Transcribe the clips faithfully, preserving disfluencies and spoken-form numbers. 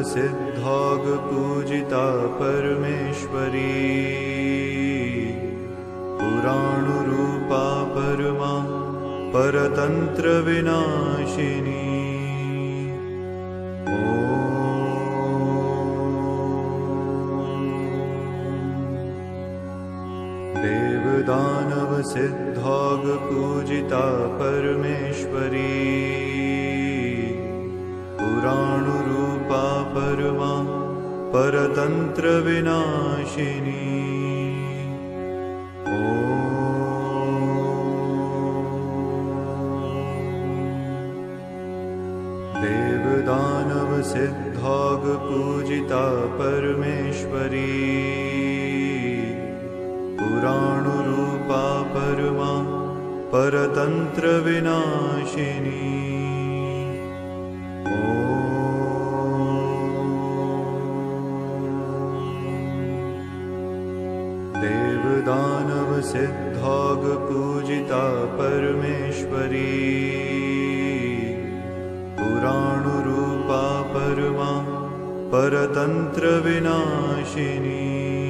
सिद्धागपूजिता परमेश्वरी पुराणुरूपा परमा परतन्त्रविनाशिनी देवदानव सिद्धागपूजिता परमेश्वरी पुराणुरूपा परमा परतन्त्रविनाशिनी देवदानव सिद्धागपूजिता परमेश्वरी पुराणुरूपा परमा परतन्त्रविनाशिनी देवदानव सिद्धागपूजिता परमेश्वरी पुराणुरूपा परमा परतन्त्रविनाशिनी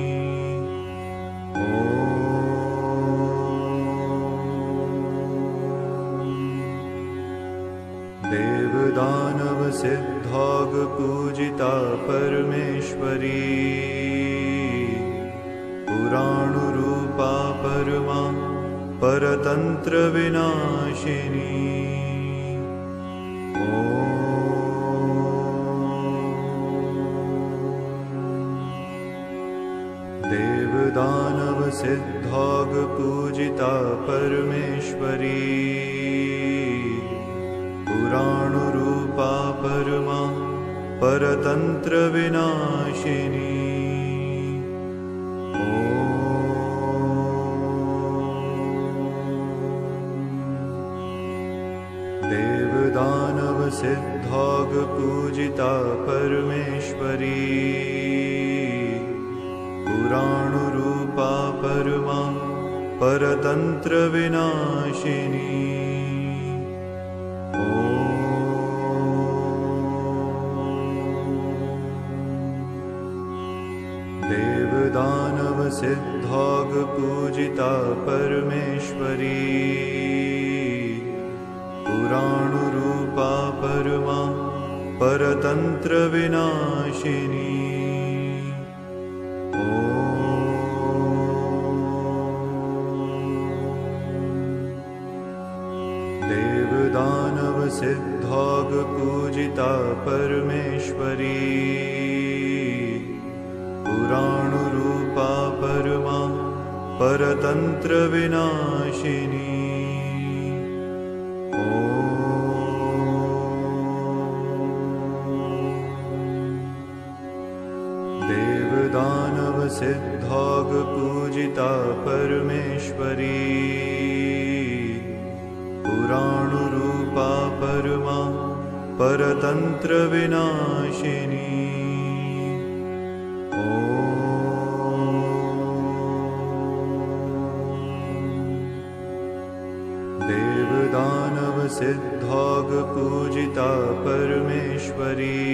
देवदानव सिद्धागपूजिता परमेश्वरी पुराणुरूपा परमा परतन्त्रविनाशिनी देवदानव सिद्धागपूजिता परमेश्वरी पुराणुरूपा परमा परतन्त्रविनाशिनी देवदानव सिद्धागपूजिता परमेश्वरी पुराणुरूपा परमा परतन्त्रविनाशिनी देवदानव सिद्धागपूजिता परमेश्वरी पुराणुरूपा परमा परतन्त्रविनाशिनी देवदानव सिद्धागपूजिता परमेश्वरी पुराणुरूपा परमा परतन्त्रविनाशिनी देवदानव सिद्धागपूजिता परमेश्वरी पुराणुरूपा परमा परतन्त्रविनाशिनी देवदानव सिद्धागपूजिता परमेश्वरी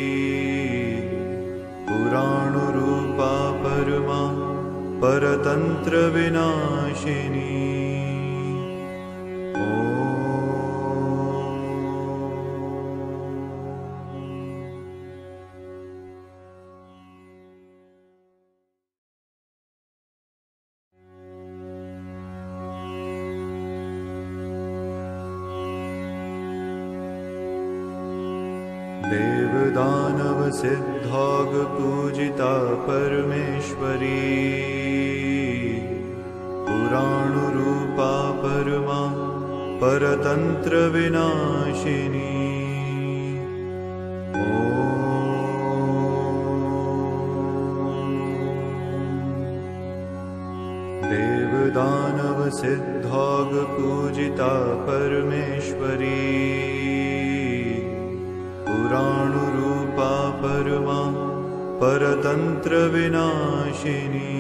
पुराणुरूपा परमा परतन्त्रविनाशिनी देवदानव सिद्धागपूजिता परमेश्वरी पुराणुरूपा परमा परतन्त्रविनाशिनी देवदानव सिद्धागपूजिता परमेश्वरी पुराणुरूपा परमा परतन्त्रविनाशिनी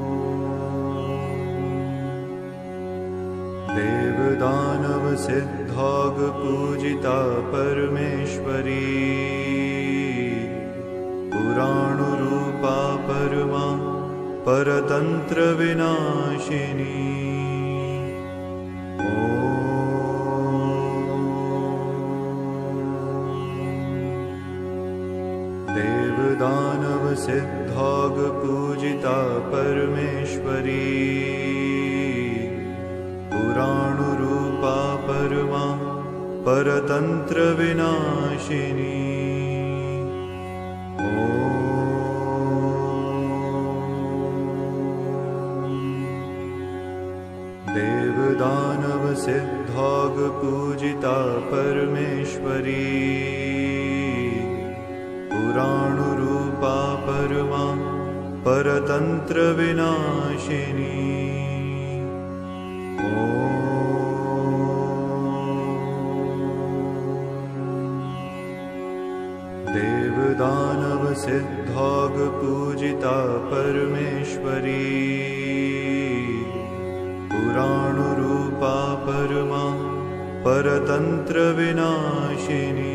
देवदानव सिद्ध पूजिता परमेश्वरी पुराणुरूपा परमा परतंत्र विनाशिनी देवदानव सिद्धाग पूजिता परमेश्वरी पुराणुरूपा परमा परतंत्र विनाशिनी देवदानव सिद्धाग पूजिता परमेश्वरी पुराणुरूपा परमा परतंत्र विनाशिनी देवदानव सिद्धाग पूजिता परमेश्वरी पुराणुरूपा परमा परतंत्र विनाशिनी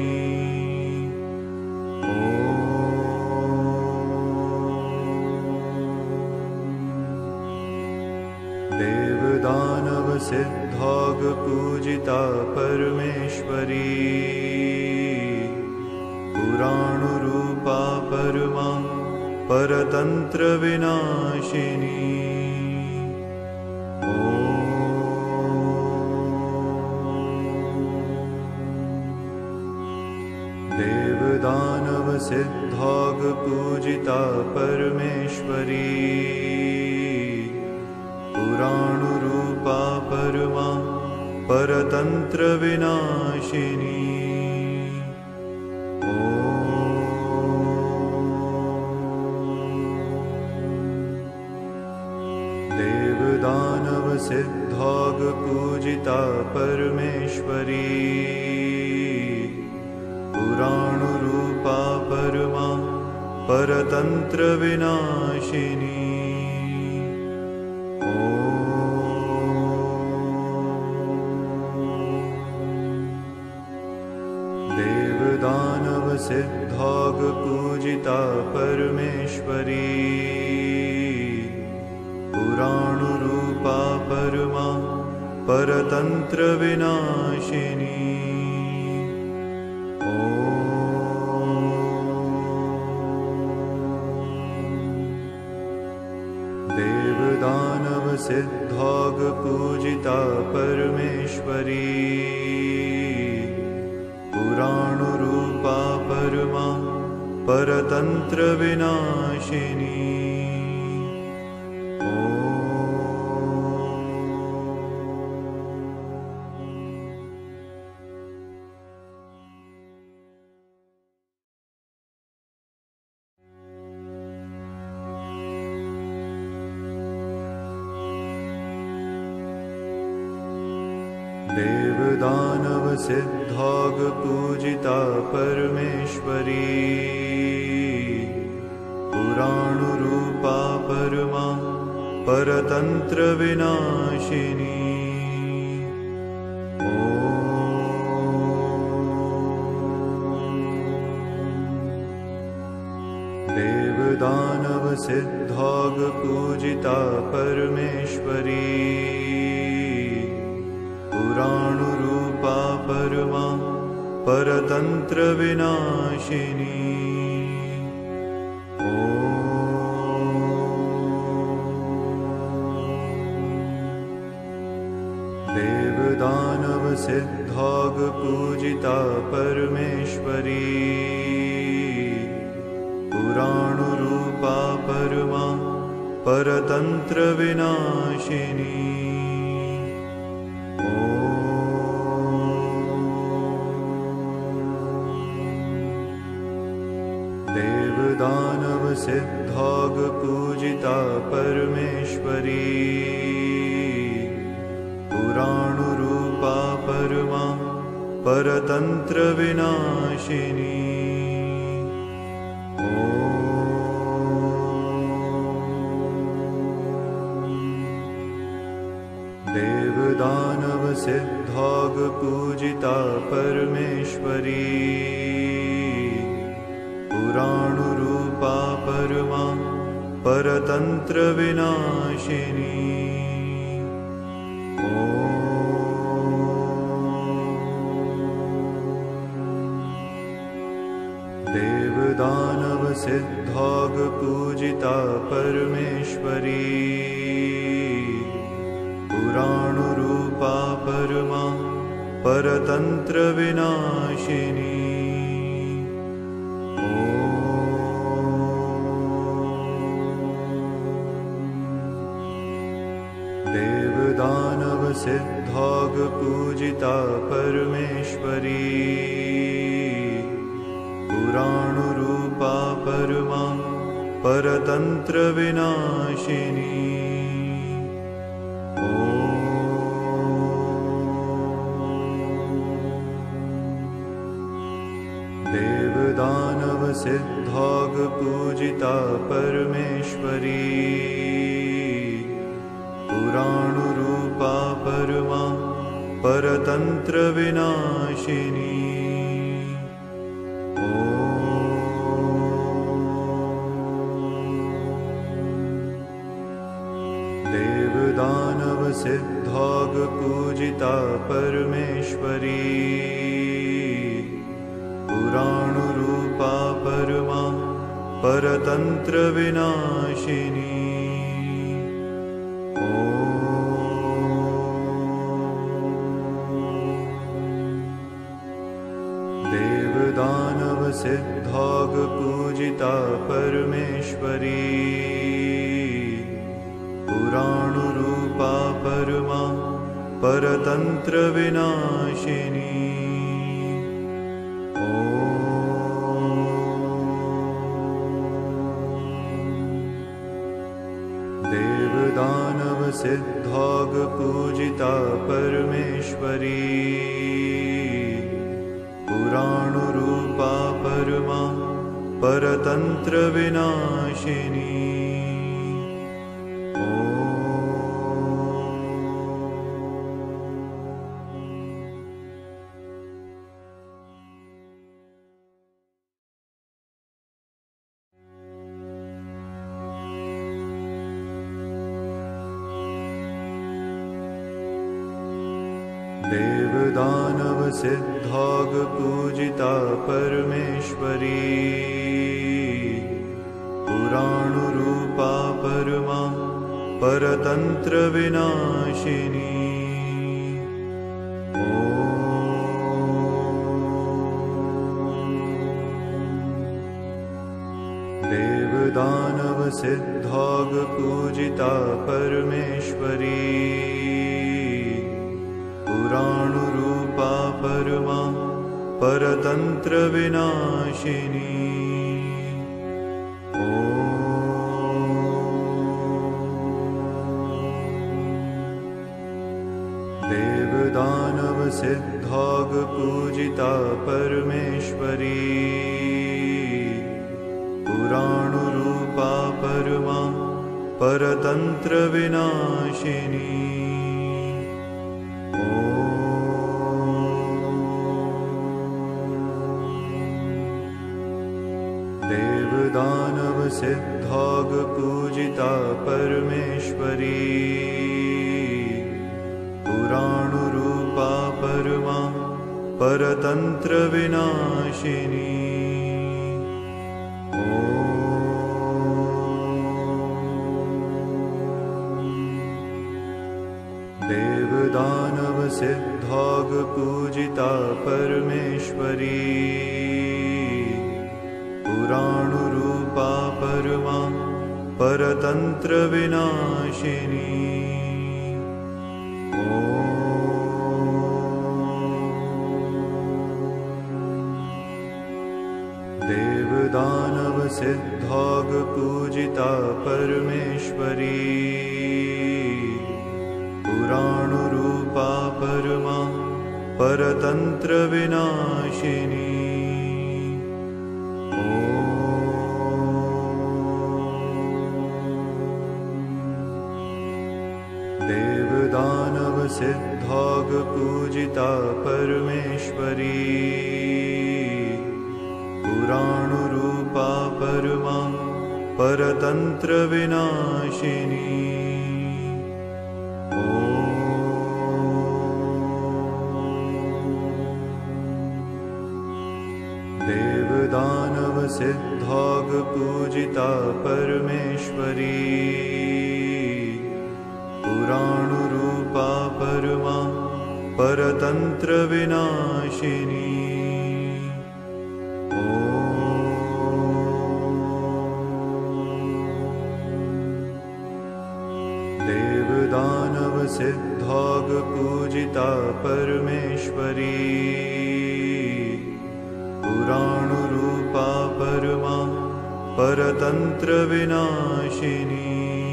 देवदानव सिद्धाग पूजिता परमेश्वरी पुराणुरूपा परमा परतंत्र विनाशिनी देवदानव सिद्धाग पूजिता परमेश्वरी पुराणुरूपा परमा परतंत्र विनाशिनी देवदानव सिद्धाग पूजिता परमेश्वरी पुराणुरूपा परमा परतंत्र विनाशिनी देवदानव सिद्धाग पूजिता परमेश्वरी पुराणुरूपा परमा परतंत्र विनाशिनी देवदानव सिद्धाग पूजिता परमेश्वरी पुराणुरूपा परमा परतंत्र विनाशिनी देवदानव सिद्धाग पूजिता परमेश्वरी पुराणुरूपा परमा परतंत्र विनाशिनी देवदानव सिद्धाग पूजिता परमेश्वरी पुराणुरूपा परमा परतंत्र विनाशिनी देवदानव सिद्धाग पूजिता परमेश्वरी पुराणुरूपा परमा परतंत्र विनाशिनी देवदानव सिद्धाग पूजिता परमेश्वरी पुराणुरूपा परमा परतंत्र विनाशिनी देवदानव सिद्धाग सिद्धागपूजिता परमेश्वरी पुराणुरूपा परमा परतन्त्रविनाशिनी देवदानवसिद्धागपूजिता परमेश्वरी पुराणुरूपा परमा परतन्त्रविनाशिनी देवदानवसिद्धागपूजिता परमेश्वरी पुराणुरूपा परमा परतन्त्रविनाशिनी देवदानवसिद्धागपूजिता परमेश्वरी पुराणुरूपा परमा परतन्त्रविनाशिनी देवदानवसिद्धागपूजिता परमेश्वरी पुराणुरूपा परमा परतन्त्रविनाशिनी देवदानवसिद्धागपूजिता परमेश्वरी पुराणुरूपा परमा परतन्त्रविनाशिनी देवदानवसिद्धागपूजिता परमेश्वरी पुराणुरूपा परमा परतन्त्रविनाशिनी देवदानवसिद्धागपूजिता परमेश्वरी पुराणुरूपा परमा परतन्त्रविनाशिनी देवदानवसिद्धागपूजिता परमेश्वरी पुराणुरूपा परमा परतन्त्रविनाशिनी देवदानवसिद्धागपूजिता परमेश्वरी पुराणुरूपा परमा परतन्त्रविनाशिनी देवदानवसिद्धागपूजिता परमेश्वरी पुराणुरूपा परमा परतन्त्रविनाशिनी देवदानवसिद्धागपूजिता परमेश्वरी पुराणुरूपा परमा परतन्त्रविनाशिनी देवदानवसिद्धागपूजिता परमेश्वरी पुराणुरूपा परमा परतन्त्रविनाशिनी सिद्धागपूजिता परमेश्वरी पुराणुरूपा परमा परतन्त्रविनाशिनी देवदानव सिद्धागपूजिता परमेश्वरी पुराणुरूपा परमा परतन्त्रविनाशिनी देवदानव सिद्धागपूजिता परमेश्वरी पुराणुरूपा परमा परतन्त्रविनाशिनी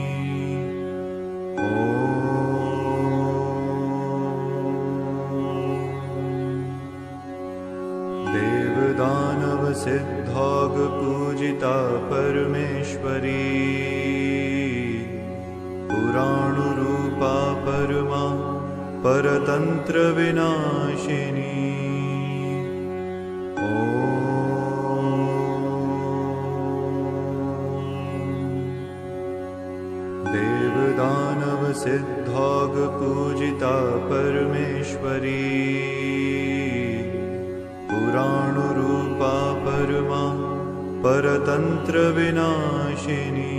देवदानव सिद्धागपूजिता परमेश्वरी पुराणुरूपा परमा परतन्त्रविनाशिनी देवदानव सिद्धागपूजिता परमेश्वरी पुराणुरूपा परमा परतन्त्रविनाशिनी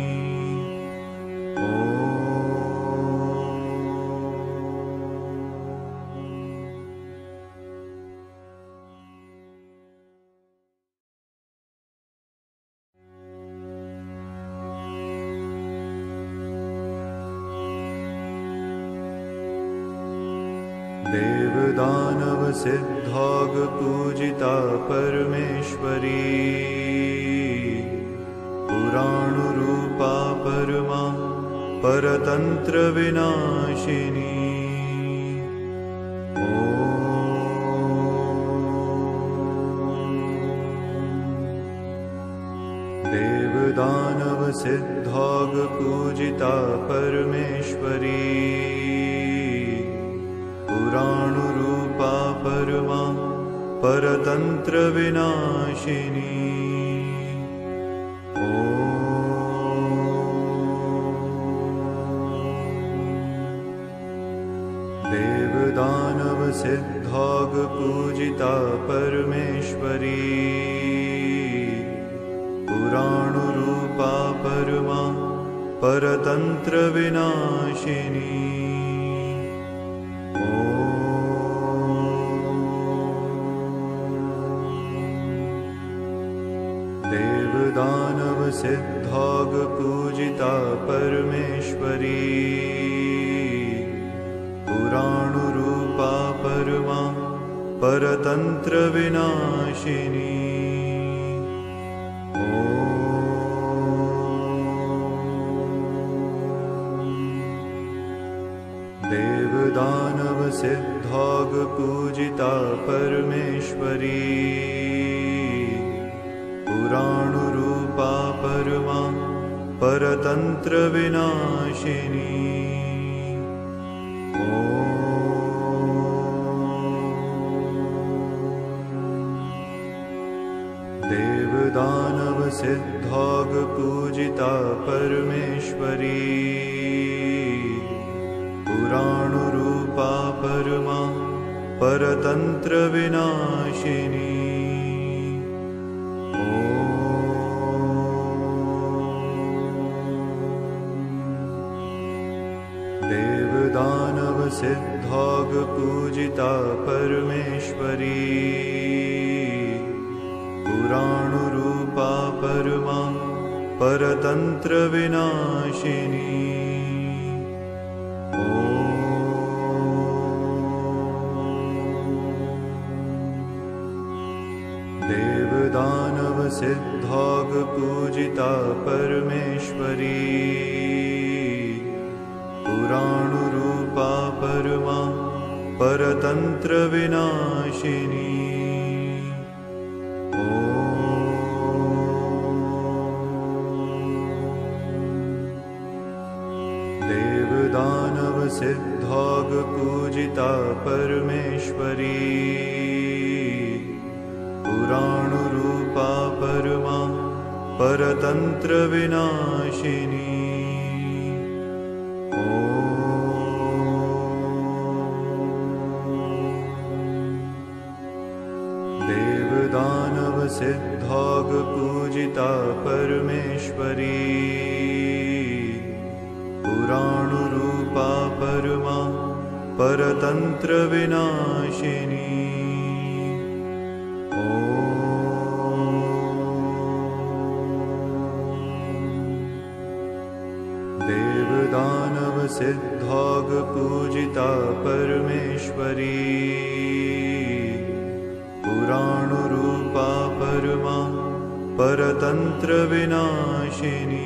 देवदानव सिद्धागपूजिता परमेश्वरी पुराणुरूपा परमा परतन्त्रविनाशिनी देवदानव सिद्धागपूजिता परमेश्वरी पुराणुरूपा परमा परतन्त्रविनाशिनी देवदानव सिद्धागपूजिता परमेश्वरी पुराणुरूपा परमा परतन्त्रविनाशिनी देवदानव सिद्धागपूजिता परमेश्वरी पुराणुरूपा परमा परतन्त्रविनाशिनी देवदानव सिद्धागपूजिता परमेश्वरी पुराणुरूपा परमा परतन्त्रविनाशिनी देवदानव सिद्धागपूजिता परमेश्वरी पुराणुरूपा परमा परतन्त्रविनाशिनी देवदानव सिद्धागपूजिता परमेश्वरी पुराणुरूपा परमा परतन्त्रविनाशिनी देवदानव सिद्धागपूजिता परमेश्वरी पुराणुरूपा परमा परतन्त्रविनाशिनी देवदानव सिद्धागपूजिता परमेश्वरी पुराणरूपा परमा परतन्त्रविनाशिनी देवदानवसिद्धागपूजिता परमेश्वरी पुराणरूपा परमा परतन्त्रविनाशिनी देवदानवसिद्धागपूजिता परमेश्वरी पुराणरूपा परमा परतन्त्रविनाशिनी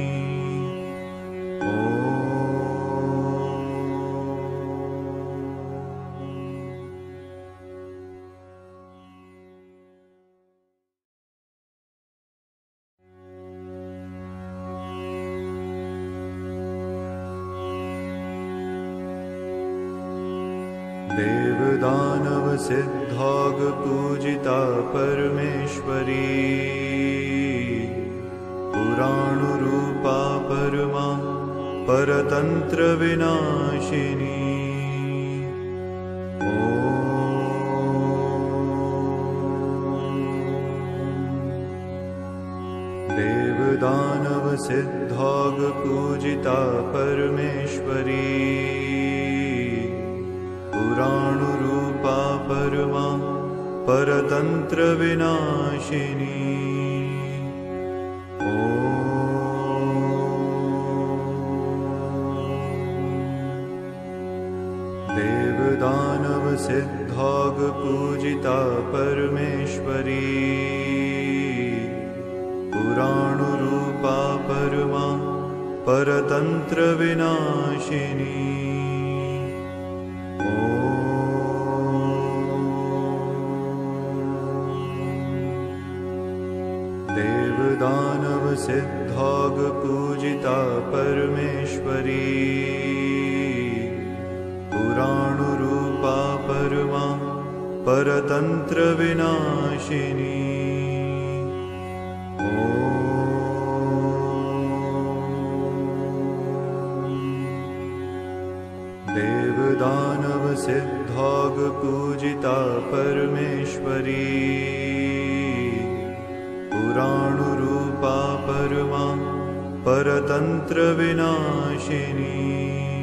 देवदानवसिद्धागपूजिता परमेश्वरी पुराणरूपा परमा परतन्त्रविनाशिनी देवदानवसिद्धागपूजिता परमेश्वरी पुराणरूपा परमा परतन्त्रविनाशिनी देवदानवसिद्धागपूजिता परमेश्वरी पुराणरूपा परमा परतन्त्रविनाशिनी देवदानवसिद्धागपूजिता परमेश्वरी पुराणरूपा परमा परतन्त्रविनाशिनी देवदानवसिद्धागपूजिता परमेश्वरी पुराणरूपा परमा परतन्त्रविनाशिनी